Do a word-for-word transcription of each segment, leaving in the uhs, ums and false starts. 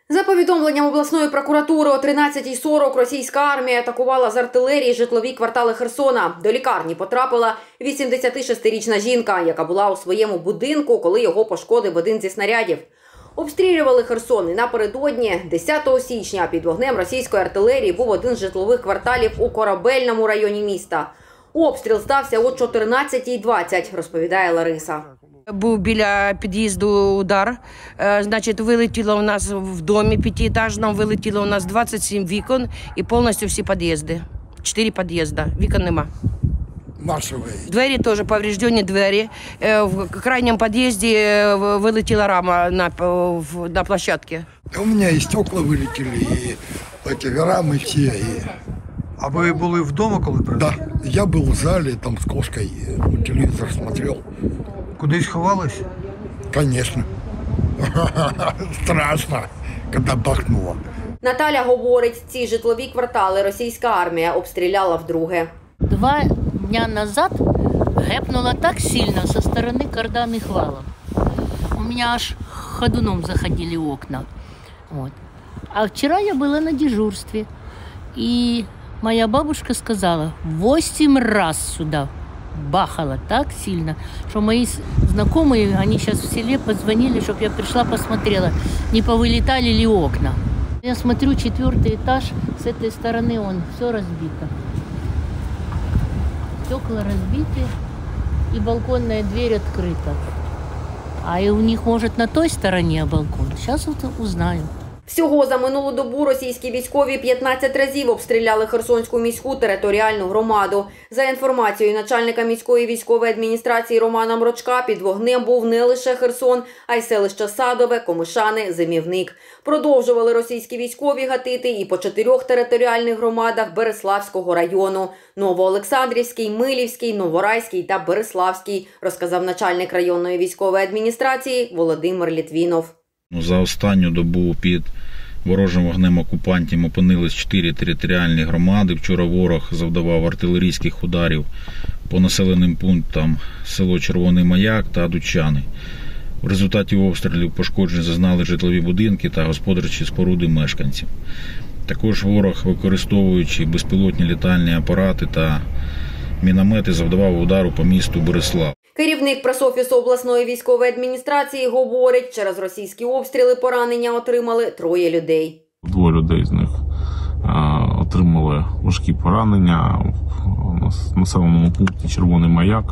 За повідомленням обласної прокуратури, о тринадцятій сорок російська армія атакувала з артилерії житлові квартали Херсона. До лікарні потрапила вісімдесятишестирічна жінка, яка була у своєму будинку, коли його пошкодив один зі снарядів. Обстрілювали Херсон і напередодні, десятого січня, під вогнем російської артилерії був один з житлових кварталів у Корабельному районі міста. Обстріл стався о чотирнадцятій двадцять, розповідає Лариса. Був біля під'їзду удар, значить, вилетіло у нас в домі п'ятиэтажному, вилетіло у нас двадцять сім вікон і повністю всі під'їзди. Чотири під'їзди, вікон нема. Машевые. Двері теж повреждені двері. В крайньому під'їзді вилетіла рама на, на площадці. У мене і стекла вилетіли, і ці рамы всі. І... А ви були вдома, коли прийшли? Да, я був в залі, там з кошкою, телевізор смотрел. Кудись ховались? Конечно. Страшно, коли бахнуло. Наталя говорить, ці житлові квартали російська армія обстріляла вдруге. Два дня назад гепнуло так сильно со стороны карданных валов. У меня аж ходуном заходили окна. Вот. А вчера я была на дежурстве. И моя бабушка сказала, восемь раз сюда бахало так сильно, что мои знакомые, они сейчас в селе позвонили, чтобы я пришла, посмотрела, не повылетали ли окна. Я смотрю, четвертый этаж, с этой стороны он все разбито. Стекла разбиты, и балконная дверь открыта. А и у них, может, на той стороне балкон. Сейчас вот узнаю. Всього за минулу добу російські військові п'ятнадцять разів обстріляли Херсонську міську територіальну громаду. За інформацією начальника міської військової адміністрації Романа Мрочка, під вогнем був не лише Херсон, а й селища Садове, Комишани, Зимівник. Продовжували російські військові гатити і по чотирьох територіальних громадах Береславського району – Новоолександрівський, Милівський, Новорайський та Береславський, розказав начальник районної військової адміністрації Володимир Літвінов. За останню добу під ворожим вогнем окупантів опинились чотири територіальні громади. Вчора ворог завдавав артилерійських ударів по населеним пунктам село Червоний Маяк та Дучани. В результаті обстрілів пошкоджень зазнали житлові будинки та господарчі споруди мешканців. Також ворог, використовуючи безпілотні літальні апарати та міномети, завдавав удару по місту Береслав. Керівник пресофісу обласної військової адміністрації говорить, через російські обстріли поранення отримали троє людей. Двоє людей з них отримали важкі поранення в населеному пункті Червоний Маяк.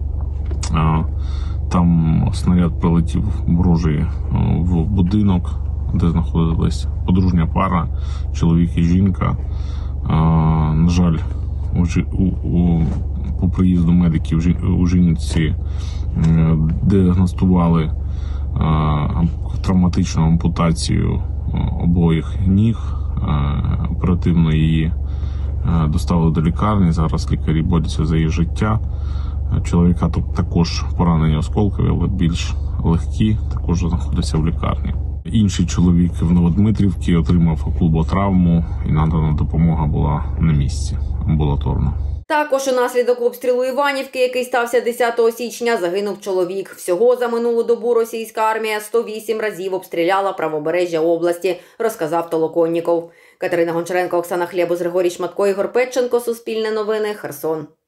Там снаряд прилетів ворожий в будинок, де знаходилась подружня пара, чоловік і жінка. На жаль, у, у, по приїзду медиків у жінці діагностували травматичну ампутацію обох ніг. Оперативно її доставили до лікарні, зараз лікарі борються за її життя. Чоловіка також поранення осколкові, але більш легкі, також знаходяться в лікарні. Інший чоловік в Новодмитрівці отримав окулботравму і надана допомога була на місці амбулаторно. Також унаслідок обстрілу Іванівки, який стався десятого січня, загинув чоловік. Всього за минулу добу російська армія сто вісім разів обстріляла правобережжя області, розказав Толоконніков. Катерина Гончаренко, Оксана Хлєбус, Григорій Шматко, Ігор Петченко, Суспільне новини, Херсон.